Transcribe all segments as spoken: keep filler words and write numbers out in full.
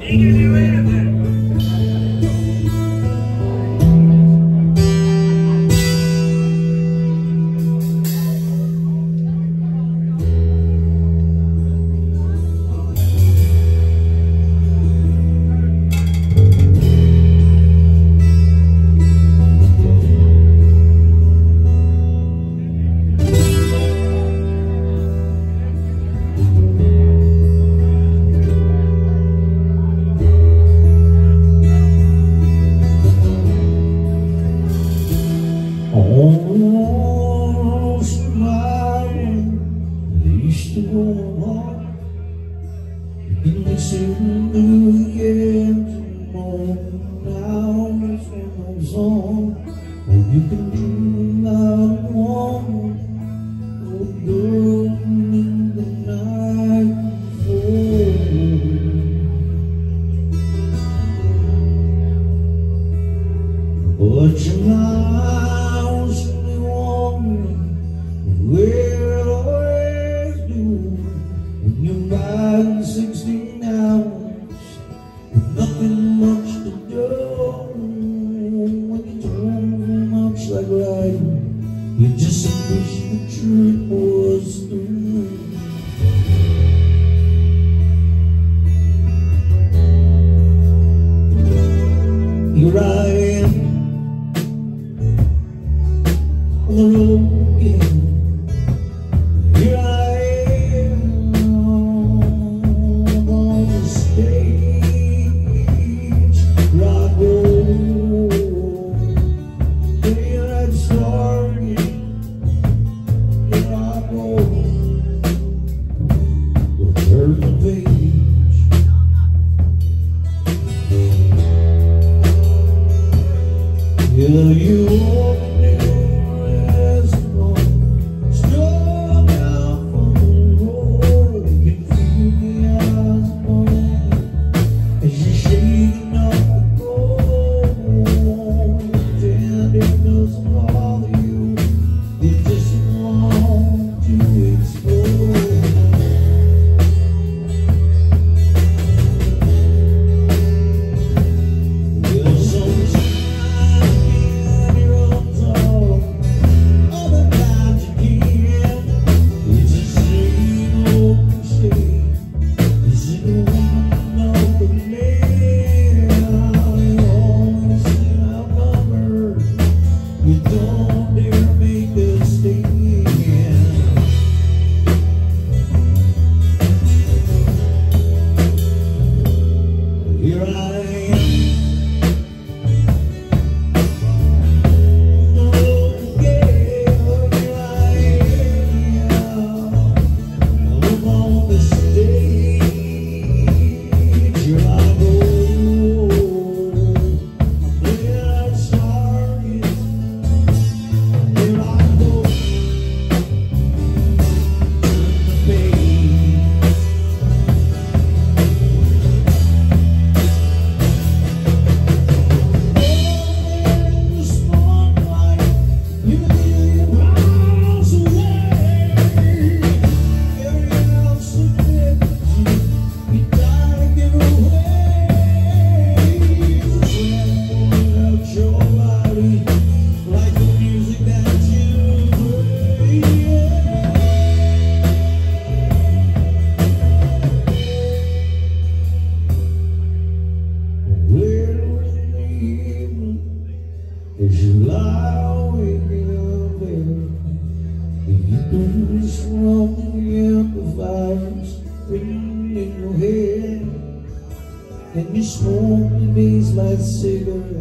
And you smoke the days like Seger.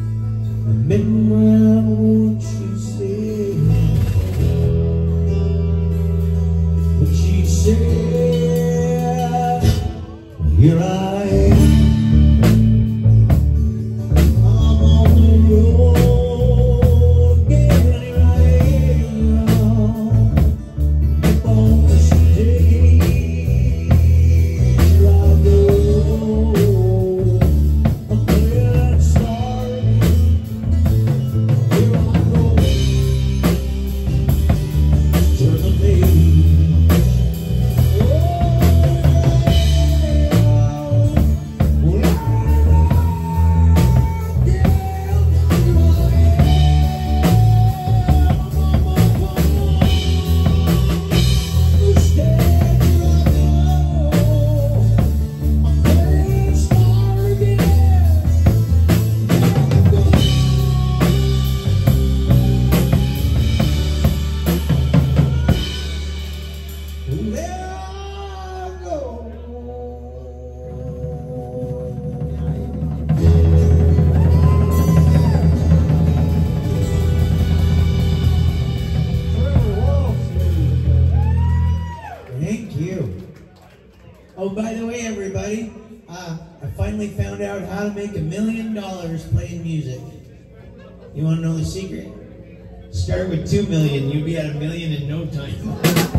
Remember what she said. What she said. Here I am. I'm on the road again. Here I am. Up on the stage. Here I go. Oh, Thank you. Oh, by the way, everybody, uh, I finally found out how to make a million dollars playing music. You want to know the secret? Start with two million. You'll be at a million in no time.